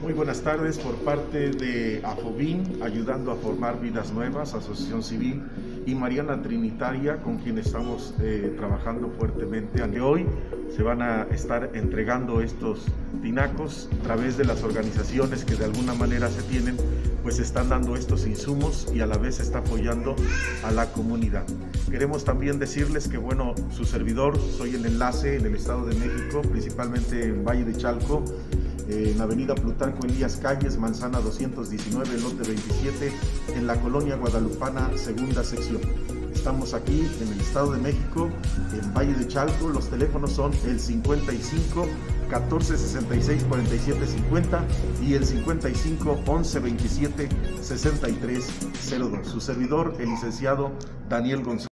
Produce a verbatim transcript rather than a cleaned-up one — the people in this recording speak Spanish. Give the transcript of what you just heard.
Muy buenas tardes por parte de AFOBIN, Ayudando a Formar Vidas Nuevas, Asociación Civil, y Mariana Trinitaria, con quien estamos eh, trabajando fuertemente. Hoy se van a estar entregando estos tinacos a través de las organizaciones que de alguna manera se tienen, pues están dando estos insumos y a la vez está apoyando a la comunidad. Queremos también decirles que, bueno, su servidor, soy el enlace en el Estado de México, principalmente en Valle de Chalco, en Avenida Plutarco Elías Calles, Manzana doscientos diecinueve, lote veintisiete, en la Colonia Guadalupana, segunda sección. Estamos aquí en el Estado de México, en Valle de Chalco. Los teléfonos son el cincuenta y cinco, catorce, sesenta y seis, cuarenta y siete, cincuenta y el cincuenta y cinco, once, veintisiete, sesenta y tres, cero dos. Su servidor, el licenciado Daniel González.